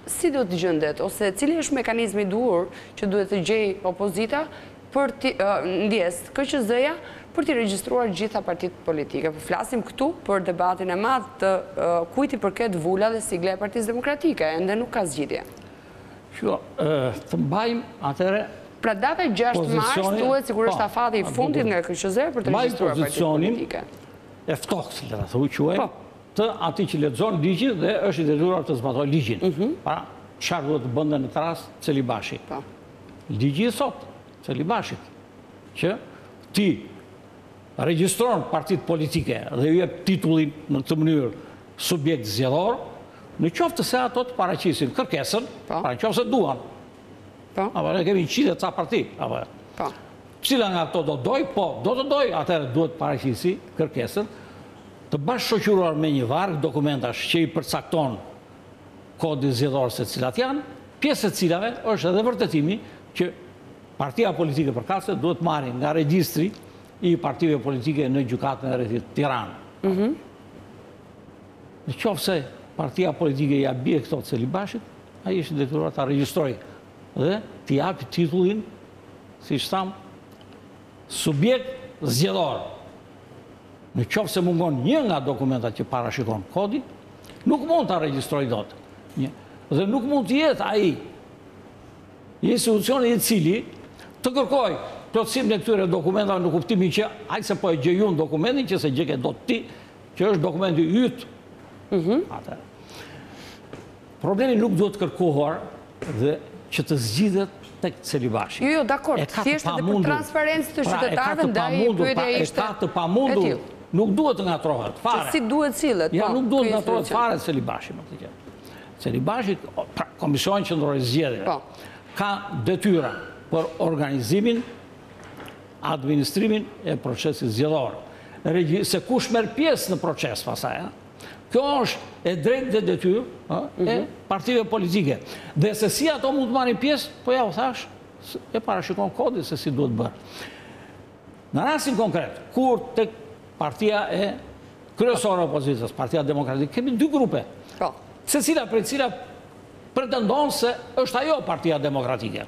si do të gjendet, ose cili është mekanizmi i duhur që duhet të gjej opozita për ndjes KQZ-ja për të regjistruar gjitha partitë politike. Po flasim këtu për debatin e madh të kujt i përket vula dhe sigla e Partisë Demokratike, ende nuk ka zgjidhje. Të mbajmë atëre. Pra data 6 mars duhet sigurisht afati i fundit nga KQZ për të regjistruar partitë politike. E ftohtë, le ta thuaj, të atij që lexon ligjin dhe është i detyruar të zbatojë ligjin. Pra, çfarë duhet të bënte në këtë rast Celibashi? Ligji i sot Celibashit që ti regjistron partitë politike dhe ju jep titullin në këtë mënyrë subjekt zgjedhor, në qoftë se ato të paraqisin kërkesën, pra në qoftë se duan. Apo ne kemi 100 ca parti, apo. Cila nga ato do doj? Po, do të doj, atëherë duhet paraqisi kërkesën të bashkëshoqëruar me një varg dokumentash që i përcakton kodin zgjedhor se cilat janë, pjesë e cilave është edhe vërtetimi që partia politike përkatëse duhet marrin nga regjistri i partive politike në gjykatën e rrethit Tiranë. Në qoftë se partia politike ja bie këto Celibashit, ai është detyruar ta regjistrojë dhe t'i japi titullin, siç tham, subjekt zgjedhor. Në qoftë se mungon një nga dokumentat që parashikon kodi, nuk mund ta regjistrojë dot. Dhe nuk mund të jetë ai institucioni i cili të kërkojë plotësimin e këtyre dokumentave në kuptimin që ai se po e gjejun dokumentin që se gjeke dot ti, që është dokumenti yt. Atë. Problemi nuk duhet kërkuar dhe që të zgjidhet tek Celibashi. Jo, dakor, thjesht edhe për transparencë të qytetarëve ndaj pyetja ishte. Ka të pamundur, nuk duhet të ngatrohet fare. Si duhet sillet? Ja, nuk duhet të ngatrohet fare Celibashi më të gjë. Celibashi, Komisioni Qendror i Zgjedhjeve, ka detyra për organizimin, administrimin e procesit zgjedhor. Se kush merr pjesë në proces pasaj, kjo është e drejtë dhe detyrë e partive politike. Dhe se si ato mund të marrin pjesë, po ja u thash, e parashikon kodi se si duhet bërë. Në rastin konkret, kur tek partia e kryesore e opozitës, Partia Demokratike, kemi dy grupe. Secila prej cila pretendon se është ajo Partia Demokratike.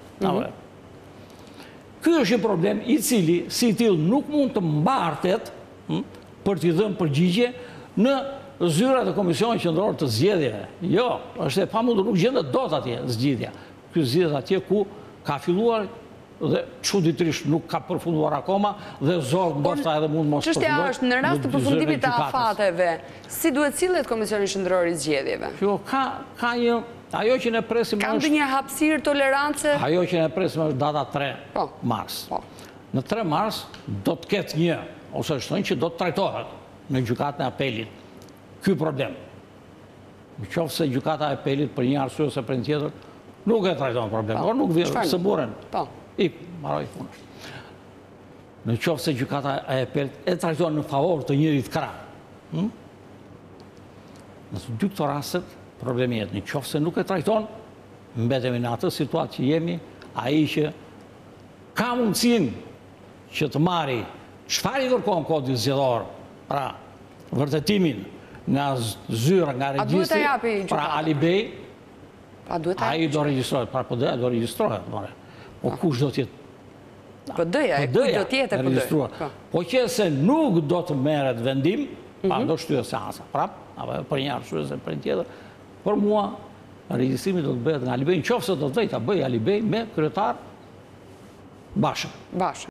Ky është një problem i cili si till nuk mund të mbartet për t'i dhënë përgjigje në zyrat e Komisionit Qendror të Zgjedhjeve. Jo, është e pamundur, nuk gjendet dot atje zgjidhja. Ky zgjidhet atje ku ka filluar dhe çuditërisht nuk ka përfunduar akoma dhe zor ndoshta edhe mund mos përfundojë. Çështja është në rast të përfundimit të afateve, si duhet sillet Komisioni Qendror i Zgjedhjeve? Jo, ka një ajo që ne presim është. Ka ndonjë hapësirë tolerance? Ajo që ne presim është data 3 mars. Në 3 mars do të ketë një ose është thënë që do të trajtohet në gjykatën e apelit ky problem. Në qoftë se gjykata e apelit për një arsye ose për një tjetër nuk e trajton problemin, por nuk vjen së burren. Mbaroi punën. Në qoftë se gjykata e apelit e trajton në favor të njërit krah. Në të dy këto rastet problemi jetë. Në qoftë se nuk e trajton, mbetemi në atë situatë që jemi, ai që ka mundësinë që të marrë çfarë i kërkon kodi zgjedhor, pra vërtetimin nga zyra, nga regjistri, pra Alibej, ai do regjistrohet, pra PD-ja do regjistrohet, po kush do t'jetë? PD-ja, kush do t'jetë PD-ja? Po që se nuk do të merret vendim, pa do shtyhet seansa, prap, apo për një arsye ose për një tjetër, për mua regjistrimi do të bëhet nga Alibej, nëse do të vëj ta bëj Alibej me kryetar Bashën.